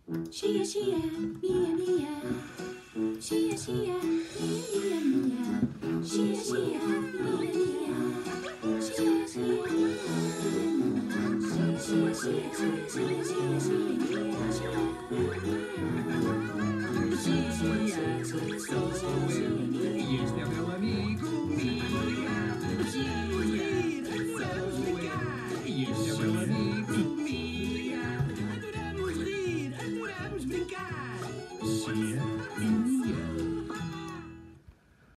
Chia, chia, mia, mia. Chia, chia, mia, mia. Chia, chia, mia, mia. Chia, chia, mia, mia. Chia, chia, chia, chia, chia, chia, chia, mia. Chia, chia, chia, chia.